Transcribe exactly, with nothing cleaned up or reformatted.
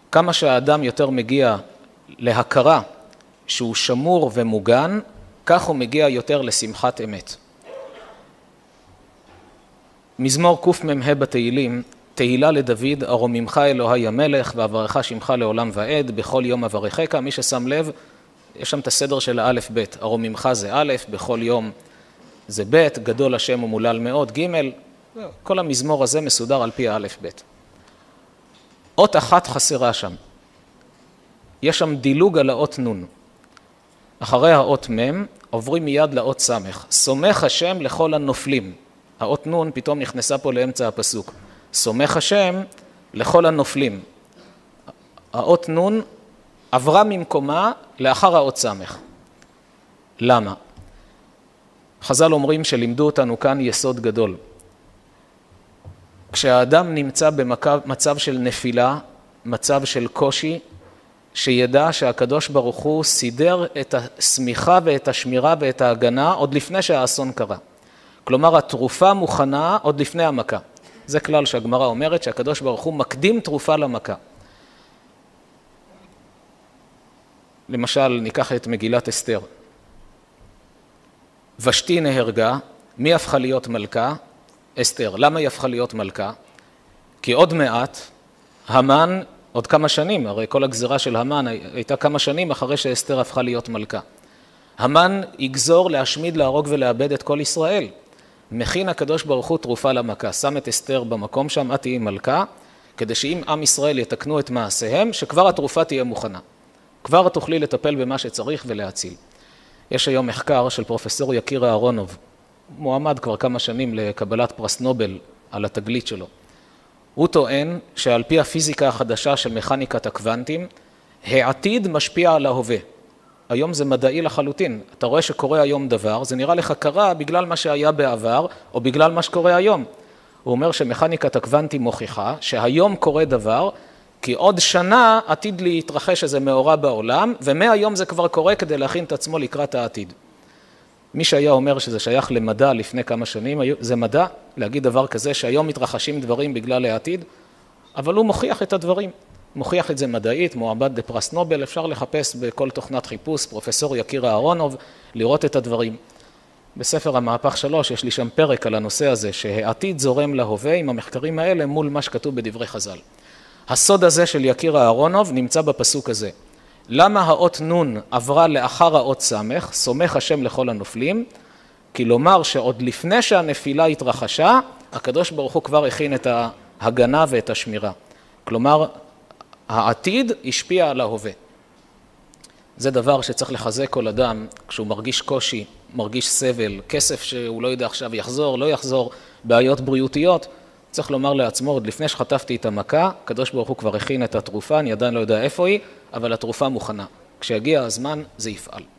כמה שהאדם יותר מגיע להכרה שהוא שמור ומוגן, כך הוא מגיע יותר לשמחת אמת. מזמור קמ"ה בתהילים, תהילה לדוד, ארוממך אלוהי המלך, ואברך שמך לעולם ועד, בכל יום אברכך. מי ששם לב, יש שם את הסדר של האלף בית, ארוממך זה א', בכל יום זה ב', גדול השם ומולל מאוד, ג', כל המזמור הזה מסודר על פי האלף בית. אות אחת חסרה שם, יש שם דילוג על האות נון. אחרי האות מם עוברים מיד לאות סמך, סומך השם לכל הנופלים. האות נון פתאום נכנסה פה לאמצע הפסוק, סומך השם לכל הנופלים. האות נון עברה ממקומה לאחר האות סמך. למה? חז"ל אומרים שלימדו אותנו כאן יסוד גדול. כשהאדם נמצא במצב של נפילה, מצב של קושי, שידע שהקדוש ברוך הוא סידר את הסמיכה ואת השמירה ואת ההגנה עוד לפני שהאסון קרה. כלומר, התרופה מוכנה עוד לפני המכה. זה כלל שהגמרא אומרת שהקדוש ברוך הוא מקדים תרופה למכה. למשל, ניקח את מגילת אסתר. ושתי נהרגה, מי הפכה להיות מלכה? אסתר. למה היא הפכה להיות מלכה? כי עוד מעט, המן, עוד כמה שנים, הרי כל הגזירה של המן הייתה כמה שנים אחרי שאסתר הפכה להיות מלכה. המן יגזור להשמיד, להרוג ולאבד את כל ישראל. מכין הקדוש ברוך הוא תרופה למכה, שם את אסתר במקום שם, את תהיי מלכה, כדי שאם עם ישראל יתקנו את מעשיהם, שכבר התרופה תהיה מוכנה. כבר תוכלי לטפל במה שצריך ולהציל. יש היום מחקר של פרופסור יקיר אהרונוב, מועמד כבר כמה שנים לקבלת פרס נובל על התגלית שלו. הוא טוען שעל פי הפיזיקה החדשה של מכניקת הקוונטים, העתיד משפיע על ההווה. היום זה מדעי לחלוטין. אתה רואה שקורה היום דבר, זה נראה לך קרה בגלל מה שהיה בעבר, או בגלל מה שקורה היום. הוא אומר שמכניקת הקוונטים מוכיחה שהיום קורה דבר, כי עוד שנה עתיד להתרחש איזה מאורע בעולם, ומהיום זה כבר קורה כדי להכין את עצמו לקראת העתיד. מי שהיה אומר שזה שייך למדע לפני כמה שנים, זה מדע להגיד דבר כזה שהיום מתרחשים דברים בגלל העתיד, אבל הוא מוכיח את הדברים. מוכיח את זה מדעית, מועמד לפרס נובל, אפשר לחפש בכל תוכנת חיפוש, פרופסור יקיר אהרונוב, לראות את הדברים. בספר המהפך שלוש יש לי שם פרק על הנושא הזה, שהעתיד זורם להווה עם המחקרים האלה מול מה שכתוב בדברי חז"ל. הסוד הזה של יקיר אהרונוב נמצא בפסוק הזה. למה האות נון עברה לאחר האות סמך, סומך השם לכל הנופלים? כי לומר שעוד לפני שהנפילה התרחשה, הקדוש ברוך הוא כבר הכין את ההגנה ואת השמירה. כלומר, העתיד השפיע על ההווה. זה דבר שצריך לחזק כל אדם כשהוא מרגיש קושי, מרגיש סבל, כסף שהוא לא יודע עכשיו יחזור, לא יחזור, בעיות בריאותיות. צריך לומר לעצמו, עוד לפני שחטפתי את המכה, הקדוש ברוך הוא כבר הכין את התרופה, אני עדיין לא יודע איפה היא, אבל התרופה מוכנה. כשיגיע הזמן זה יפעל.